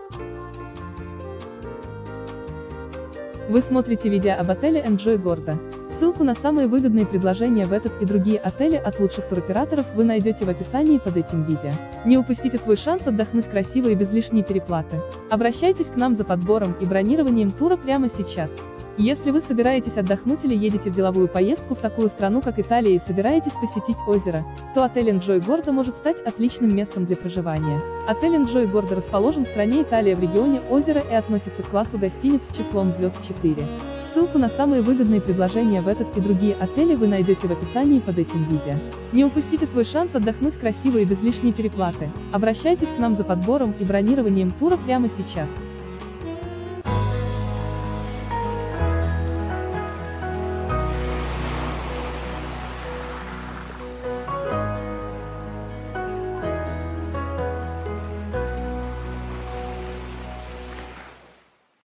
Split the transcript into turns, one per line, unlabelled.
Вы смотрите видео об отеле Enjoy Gordo. Ссылку на самые выгодные предложения в этот и другие отели от лучших туроператоров вы найдете в описании под этим видео. Не упустите свой шанс отдохнуть красиво и без лишней переплаты. Обращайтесь к нам за подбором и бронированием тура прямо сейчас. Если вы собираетесь отдохнуть или едете в деловую поездку в такую страну, как Италия, и собираетесь посетить озеро, то отель Enjoy Gordo может стать отличным местом для проживания. Отель Enjoy Gordo расположен в стране Италия в регионе озера и относится к классу гостиниц с числом звезд 4. Ссылку на самые выгодные предложения в этот и другие отели вы найдете в описании под этим видео. Не упустите свой шанс отдохнуть красиво и без лишней переплаты. Обращайтесь к нам за подбором и бронированием тура прямо сейчас.